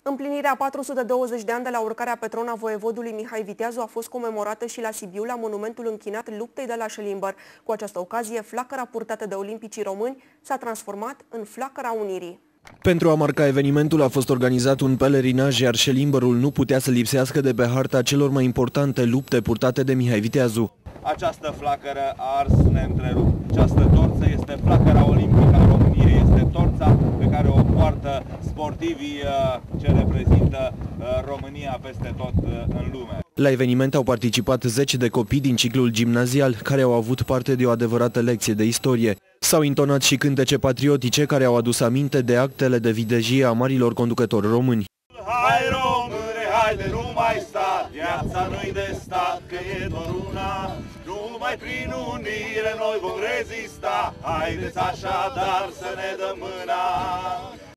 Împlinirea 420 de ani de la urcarea pe tron a voievodului Mihai Viteazu a fost comemorată și la Sibiu, la monumentul închinat luptei de la Șelimber. Cu această ocazie, flacăra purtată de olimpicii români s-a transformat în flacăra unirii. Pentru a marca evenimentul a fost organizat un pelerinaj, iar Șelimberul nu putea să lipsească de pe harta celor mai importante lupte purtate de Mihai Viteazu. Această flacără a ars neîntrerupt. Această torță este flacăra olimpică a României, este torța pe care o poartă sportivii ce reprezintă România peste tot în lume. La eveniment au participat 10 de copii din ciclul gimnazial, care au avut parte de o adevărată lecție de istorie. S-au intonat și cântece patriotice care au adus aminte de actele de videjie a marilor conducători români. Hai române, haide, nu mai sta, viața nu-i de stat, că e doar una, numai prin unire noi vom rezista, haideți așadar să ne dăm mâna.